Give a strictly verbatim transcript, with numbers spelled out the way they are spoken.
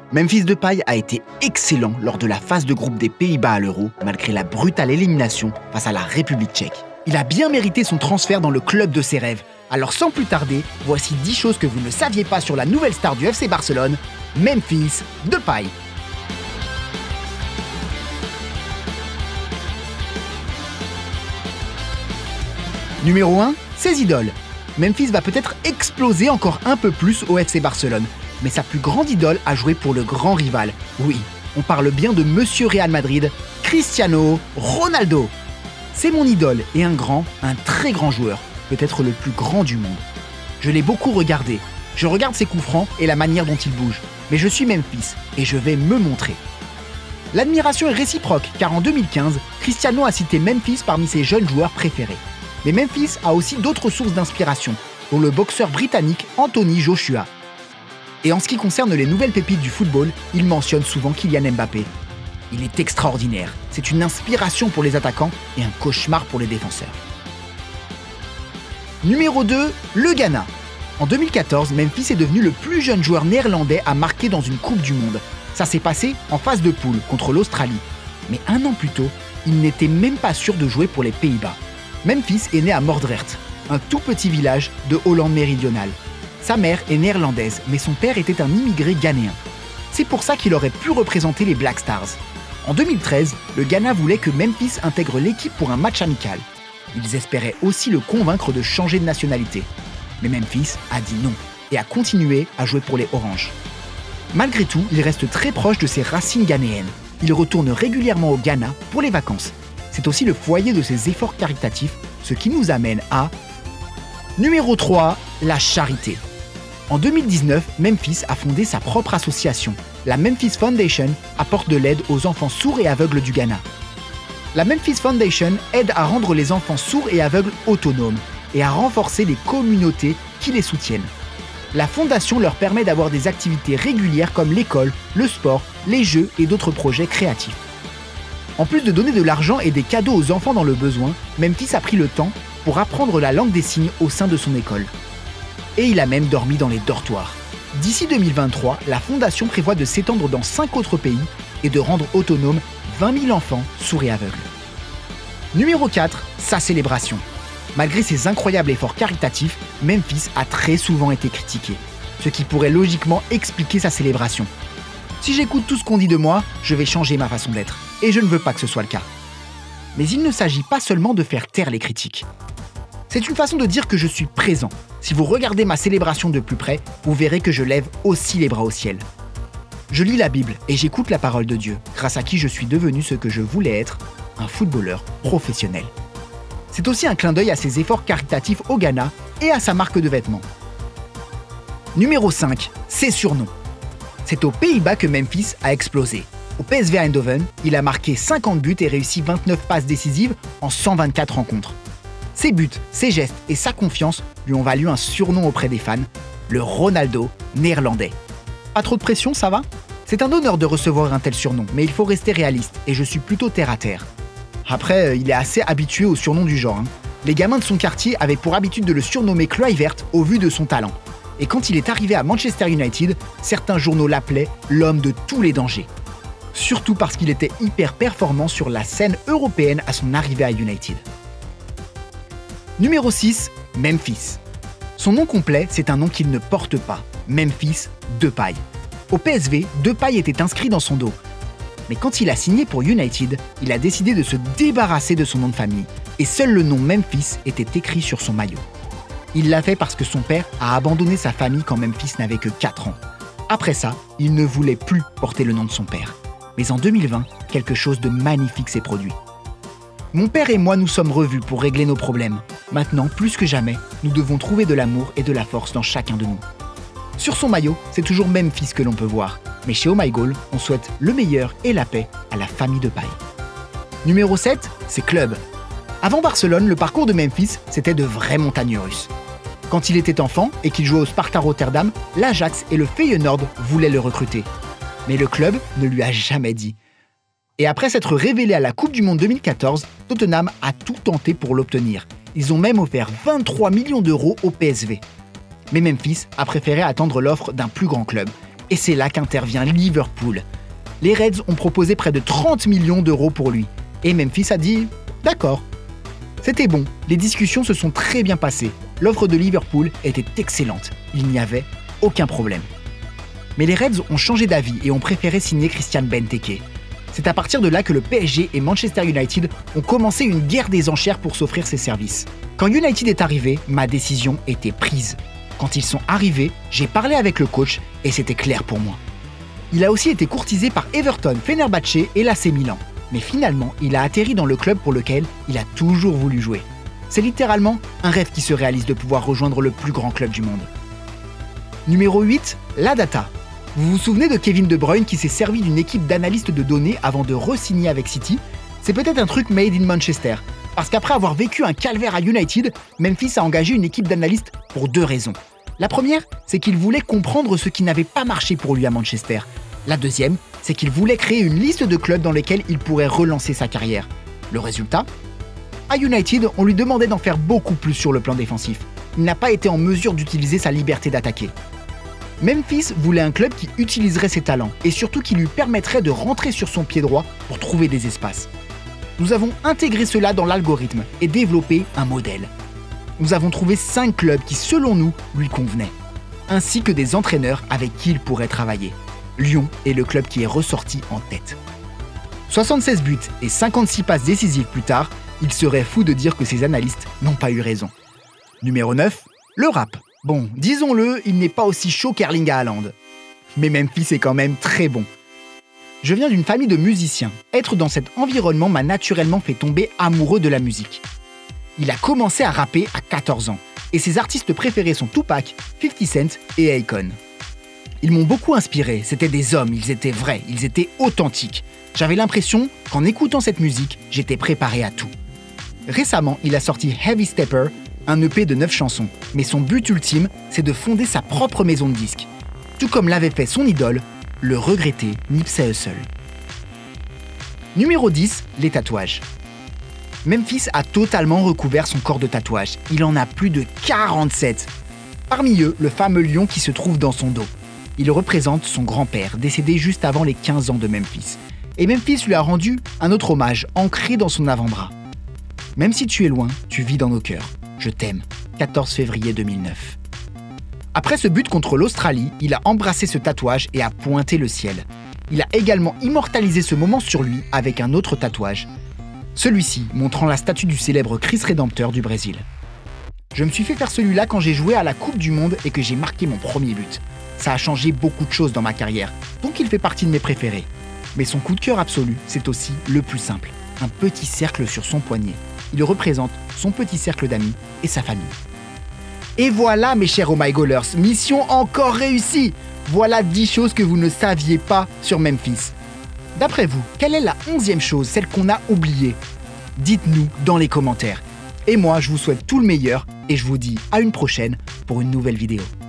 Memphis Depay a été excellent lors de la phase de groupe des Pays-Bas à l'Euro, malgré la brutale élimination face à la République tchèque. Il a bien mérité son transfert dans le club de ses rêves. Alors sans plus tarder, voici dix choses que vous ne saviez pas sur la nouvelle star du F C Barcelone, Memphis Depay. Numéro un, ses idoles. Memphis va peut-être exploser encore un peu plus au F C Barcelone, mais sa plus grande idole a joué pour le grand rival. Oui, on parle bien de Monsieur Real Madrid, Cristiano Ronaldo. C'est mon idole et un grand, un très grand joueur, peut-être le plus grand du monde. Je l'ai beaucoup regardé, je regarde ses coups francs et la manière dont il bouge, mais je suis Memphis et je vais me montrer. L'admiration est réciproque car en deux mille quinze, Cristiano a cité Memphis parmi ses jeunes joueurs préférés. Mais Memphis a aussi d'autres sources d'inspiration, dont le boxeur britannique Anthony Joshua. Et en ce qui concerne les nouvelles pépites du football, il mentionne souvent Kylian Mbappé. Il est extraordinaire, c'est une inspiration pour les attaquants et un cauchemar pour les défenseurs. Numéro deux, le Ghana. En deux mille quatorze, Memphis est devenu le plus jeune joueur néerlandais à marquer dans une Coupe du Monde. Ça s'est passé en phase de poule contre l'Australie. Mais un an plus tôt, il n'était même pas sûr de jouer pour les Pays-Bas. Memphis est né à Moordrecht, un tout petit village de Hollande méridionale. Sa mère est néerlandaise, mais son père était un immigré ghanéen. C'est pour ça qu'il aurait pu représenter les Black Stars. En deux mille treize, le Ghana voulait que Memphis intègre l'équipe pour un match amical. Ils espéraient aussi le convaincre de changer de nationalité. Mais Memphis a dit non et a continué à jouer pour les Oranges. Malgré tout, il reste très proche de ses racines ghanéennes. Il retourne régulièrement au Ghana pour les vacances. C'est aussi le foyer de ses efforts caritatifs, ce qui nous amène à... Numéro trois, la charité. En deux mille dix-neuf, Memphis a fondé sa propre association. La Memphis Foundation apporte de l'aide aux enfants sourds et aveugles du Ghana. La Memphis Foundation aide à rendre les enfants sourds et aveugles autonomes et à renforcer les communautés qui les soutiennent. La fondation leur permet d'avoir des activités régulières comme l'école, le sport, les jeux et d'autres projets créatifs. En plus de donner de l'argent et des cadeaux aux enfants dans le besoin, Memphis a pris le temps pour apprendre la langue des signes au sein de son école. Et il a même dormi dans les dortoirs. D'ici deux mille vingt-trois, la fondation prévoit de s'étendre dans cinq autres pays et de rendre autonomes vingt mille enfants sourds et aveugles. Numéro quatre, sa célébration. Malgré ses incroyables efforts caritatifs, Memphis a très souvent été critiqué, ce qui pourrait logiquement expliquer sa célébration. Si j'écoute tout ce qu'on dit de moi, je vais changer ma façon d'être, et je ne veux pas que ce soit le cas. Mais il ne s'agit pas seulement de faire taire les critiques. C'est une façon de dire que je suis présent. Si vous regardez ma célébration de plus près, vous verrez que je lève aussi les bras au ciel. Je lis la Bible et j'écoute la parole de Dieu, grâce à qui je suis devenu ce que je voulais être, un footballeur professionnel. C'est aussi un clin d'œil à ses efforts caritatifs au Ghana et à sa marque de vêtements. Numéro cinq, ses surnoms. C'est aux Pays-Bas que Memphis a explosé. Au P S V Eindhoven, il a marqué cinquante buts et réussi vingt-neuf passes décisives en cent vingt-quatre rencontres. Ses buts, ses gestes et sa confiance lui ont valu un surnom auprès des fans, le Ronaldo néerlandais. Pas trop de pression, ça va? C'est un honneur de recevoir un tel surnom, mais il faut rester réaliste et je suis plutôt terre à terre. Après, il est assez habitué aux surnoms du genre. Hein. Les gamins de son quartier avaient pour habitude de le surnommer Kluivert au vu de son talent. Et quand il est arrivé à Manchester United, certains journaux l'appelaient l'homme de tous les dangers. Surtout parce qu'il était hyper performant sur la scène européenne à son arrivée à United. Numéro six, Memphis. Son nom complet, c'est un nom qu'il ne porte pas, Memphis Depay. Au P S V, Depay était inscrit dans son dos. Mais quand il a signé pour United, il a décidé de se débarrasser de son nom de famille, et seul le nom Memphis était écrit sur son maillot. Il l'a fait parce que son père a abandonné sa famille quand Memphis n'avait que quatre ans. Après ça, il ne voulait plus porter le nom de son père. Mais en deux mille vingt, quelque chose de magnifique s'est produit. Mon père et moi nous sommes revus pour régler nos problèmes. Maintenant, plus que jamais, nous devons trouver de l'amour et de la force dans chacun de nous. Sur son maillot, c'est toujours Memphis que l'on peut voir. Mais chez Oh My Goal, on souhaite le meilleur et la paix à la famille Depay. Numéro sept, c'est Club. Avant Barcelone, le parcours de Memphis, c'était de vraies montagnes russes. Quand il était enfant et qu'il jouait au Sparta Rotterdam, l'Ajax et le Feyenoord voulaient le recruter. Mais le club ne lui a jamais dit. Et après s'être révélé à la Coupe du Monde deux mille quatorze, Tottenham a tout tenté pour l'obtenir. Ils ont même offert vingt-trois millions d'euros au P S V. Mais Memphis a préféré attendre l'offre d'un plus grand club. Et c'est là qu'intervient Liverpool. Les Reds ont proposé près de trente millions d'euros pour lui. Et Memphis a dit « D'accord ». C'était bon, les discussions se sont très bien passées. L'offre de Liverpool était excellente. Il n'y avait aucun problème. Mais les Reds ont changé d'avis et ont préféré signer Christian Benteke. C'est à partir de là que le P S G et Manchester United ont commencé une guerre des enchères pour s'offrir ses services. Quand United est arrivé, ma décision était prise. Quand ils sont arrivés, j'ai parlé avec le coach et c'était clair pour moi. Il a aussi été courtisé par Everton, Fenerbahçe et l'A C Milan. Mais finalement, il a atterri dans le club pour lequel il a toujours voulu jouer. C'est littéralement un rêve qui se réalise de pouvoir rejoindre le plus grand club du monde. Numéro huit, la data. Vous vous souvenez de Kevin De Bruyne qui s'est servi d'une équipe d'analystes de données avant de re-signer avec City? C'est peut-être un truc made in Manchester. Parce qu'après avoir vécu un calvaire à United, Memphis a engagé une équipe d'analystes pour deux raisons. La première, c'est qu'il voulait comprendre ce qui n'avait pas marché pour lui à Manchester. La deuxième, c'est qu'il voulait créer une liste de clubs dans lesquels il pourrait relancer sa carrière. Le résultat? À United, on lui demandait d'en faire beaucoup plus sur le plan défensif. Il n'a pas été en mesure d'utiliser sa liberté d'attaquer. Memphis voulait un club qui utiliserait ses talents et surtout qui lui permettrait de rentrer sur son pied droit pour trouver des espaces. Nous avons intégré cela dans l'algorithme et développé un modèle. Nous avons trouvé cinq clubs qui, selon nous, lui convenaient, ainsi que des entraîneurs avec qui il pourrait travailler. Lyon est le club qui est ressorti en tête. soixante-seize buts et cinquante-six passes décisives plus tard, il serait fou de dire que ses analystes n'ont pas eu raison. Numéro neuf, le rap. Bon, disons-le, il n'est pas aussi chaud qu'Erling Haaland. Mais Memphis est quand même très bon. Je viens d'une famille de musiciens. Être dans cet environnement m'a naturellement fait tomber amoureux de la musique. Il a commencé à rapper à quatorze ans, et ses artistes préférés sont Tupac, fifty cent et Akon. Ils m'ont beaucoup inspiré, c'étaient des hommes, ils étaient vrais, ils étaient authentiques. J'avais l'impression qu'en écoutant cette musique, j'étais préparé à tout. Récemment, il a sorti Heavy Stepper, un E P de neuf chansons, mais son but ultime, c'est de fonder sa propre maison de disques. Tout comme l'avait fait son idole, le regretté Nipsey Hussle. Numéro dix, les tatouages. Memphis a totalement recouvert son corps de tatouages. Il en a plus de quarante-sept. Parmi eux, le fameux lion qui se trouve dans son dos. Il représente son grand-père, décédé juste avant les quinze ans de Memphis. Et Memphis lui a rendu un autre hommage, ancré dans son avant-bras. Même si tu es loin, tu vis dans nos cœurs. Je t'aime. quatorze février deux mille neuf. Après ce but contre l'Australie, il a embrassé ce tatouage et a pointé le ciel. Il a également immortalisé ce moment sur lui avec un autre tatouage. Celui-ci montrant la statue du célèbre Christ Rédempteur du Brésil. Je me suis fait faire celui-là quand j'ai joué à la Coupe du Monde et que j'ai marqué mon premier but. Ça a changé beaucoup de choses dans ma carrière, donc il fait partie de mes préférés. Mais son coup de cœur absolu, c'est aussi le plus simple. Un petit cercle sur son poignet. Il représente son petit cercle d'amis et sa famille. Et voilà mes chers Oh My Goalers, mission encore réussie. Voilà dix choses que vous ne saviez pas sur Memphis. D'après vous, quelle est la onzième chose, celle qu'on a oubliée? Dites-nous dans les commentaires. Et moi, je vous souhaite tout le meilleur et je vous dis à une prochaine pour une nouvelle vidéo.